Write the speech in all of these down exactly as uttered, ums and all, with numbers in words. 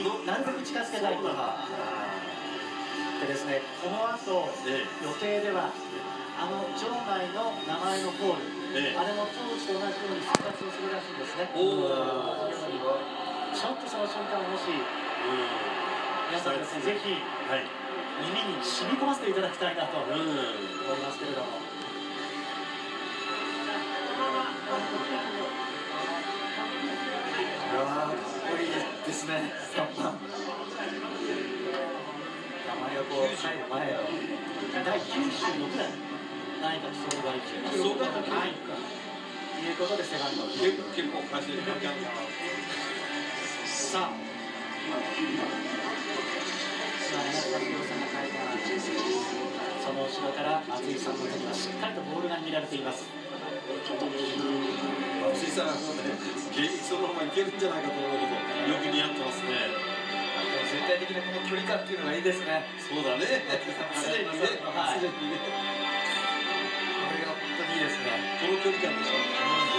なるべく近づけたいと。でですね、この後、予定ではあの場内の名前のコール、あれも当時と同じように復活をするらしいんですね。ちょっとその瞬間をもし皆さんですね、ぜひ耳に染み込ませていただきたいなと思いますけれども。うわー、かっこいいですね。さんばん名前がこう入る前のだいきゅうじゅうろくだい内閣総理大臣そうかはいということで背番号結構貸してる感じあるかな。さあ今宮崎亮さんが書いたその後ろから松井さんの手にはしっかりとボールが握られています。 松井さんはね、現役そのままいけるんじゃないかと思うけど、よく似合ってますね。 全体的なこの距離感っていうのがいいですね。 そうだね。すでにね、すでにね。これが本当にいいですね。 この距離感でしょ。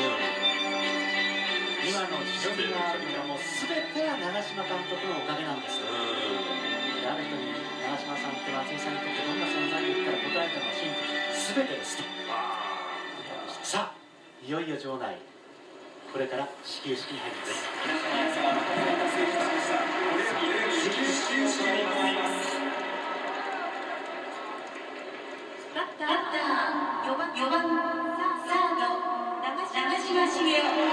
今の自信があるのはもうすべては長嶋監督のおかげなんです。ある人に長嶋さんって松井さんにとってどんな存在力から答えたのはシンプルにすべてですと。さあ、いよいよ場内。これから始球式に入ります。始球式に行います。 バッターよばんよばんサード長嶋茂雄。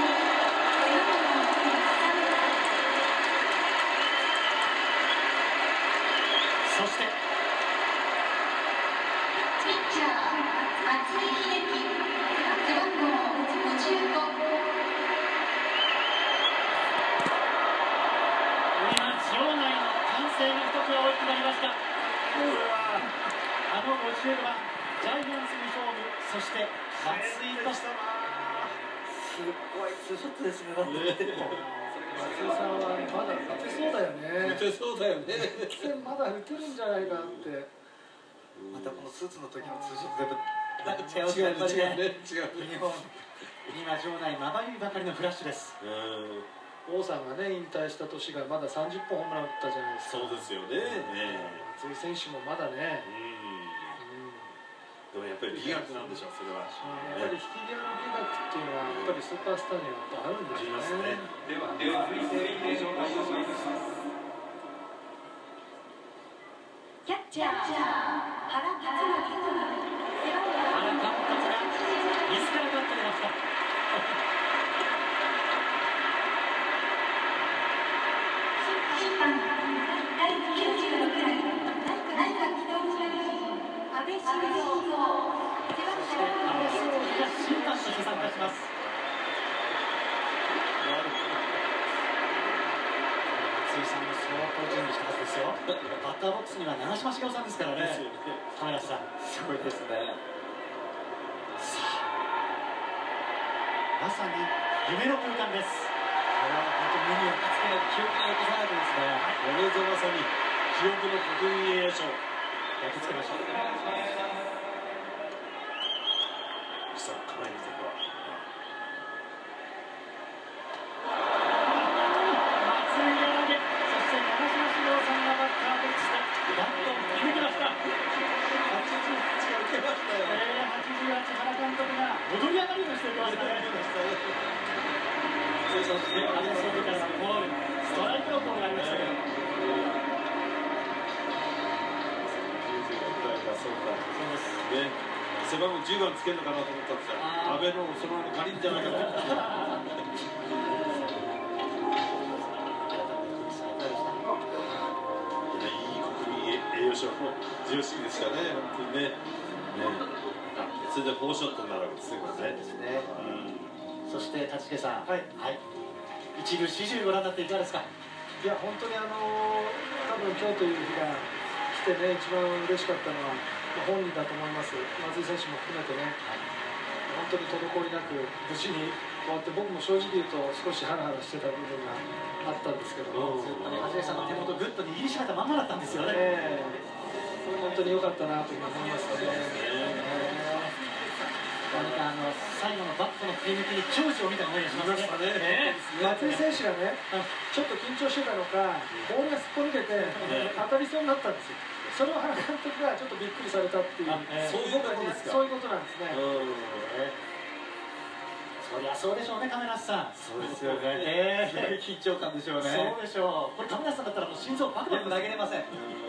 そしてピッチャー松井秀喜背番号ごじゅうご。 歓声が一つ大きくなりました。あのごじゅうごばんジャイアンツに勝負、そして松井とすごいツーショットですね。だって松井さんはまだ打てそうだよね。 打てそうだよね。 まだ打てるんじゃないかって。またこのスーツの時のツーショットでなんか違う違う違う違う。日本今場内まばゆいばかりのフラッシュです。王さんがね引退した年がまださんじゅっぽんホームラン打ったじゃないですか。 そうですよね。 松井選手もまだね。 でもやっぱり美学なんでしょう、それは。 やっぱり引き際の美学っていうのはやっぱりスーパースターにはやっぱあるんですよね。 ではではキャッチャー原辰徳。 原監督が自らバット出ました。 だいきゅうじゅうろくだい内閣総理大臣安倍晋三。 そして安倍総理が審判として参加します。松井さんも相当準備したはずですよ。バッターボックスには長嶋茂雄さんですからね。亀梨さんすごいですね。さあまさに夢の空間です。これは本当に目にはかつてない記憶に残されてですね。 これぞまさに記憶の国民栄誉賞。 焼き付けましょう。 さあ構えに行こう。 松井が投げ、そして長嶋茂雄さんがバッターボックスでバットを決めてました。はちじゅうはちが受けましたよ。えー、はちじゅうはち原監督が踊り上がりをしていきましたね。そして安倍総理からボールストライクのボールがありましたけど。 そうですね。背番号じゅうばんつけるのかなと思ったんですよ。安倍のそのまま借りんじゃないかと思って。いい国民栄誉賞の授与式でしたね。本当にね。ね。それでフォーショットになるわけですね。これね。 ですね。そして立重さん、 はい。 はい。一部始終ご覧になっていかがですか。 いや本当にあの多分今日という日が来てね一番嬉しかったのは本人だと思います。松井選手も含めてね、はい、本当に滞りなく無事に終わって僕も正直言うと少しハラハラしてた部分があったんですけども、 ずっとね立重さんの手元グッと握りしめたままだったんですよね。 えー、それ本当に良かったなというふうに思いますね。えー何かあの最後のバットの振り抜きに長寿を見た思いがしますね。 ね松井選手がね、ちょっと緊張してたのか、ボールがすっぽ抜けて当たりそうになったんですよ。それを原監督がちょっとびっくりされたっていう、 そういうことですか。 そういうことなんですね。 そりゃそうでしょうね、亀梨さん。 そうですよね。 ええ、 緊張感でしょうね。 そうでしょう。これ亀梨さんだったらもう心臓バクバク投げれません。はい。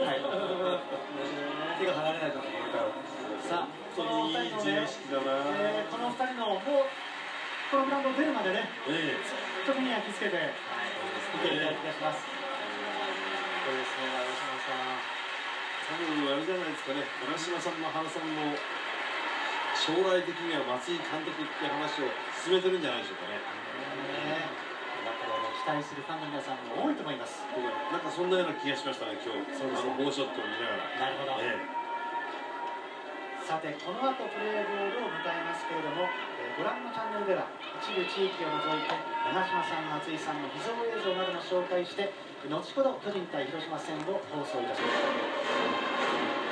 手が離れないと思うから。 さあ、この二人のね、えー、この二人のもうこのグラウンド出るまでね、 ええ、 ずっと目に焼き付けて見ていただきたい気がします。これですね、長嶋さん。 多分あれじゃないですかね。長嶋さんも原さんも将来的には松井監督って話を進めてるんじゃないでしょうかね。 ね、だから期待するファンの皆さんも多いと思います。 なんかそんなような気がしましたね、今日。そうですね。ボーショットを見ながら。 なるほど。ええ、さて、この後プレーボールを迎えますけれども、えー、ご覧のチャンネルでは一部地域を除いて長嶋さん、松井さんの秘蔵映像なども紹介して、後ほど巨人対広島戦を放送いたします。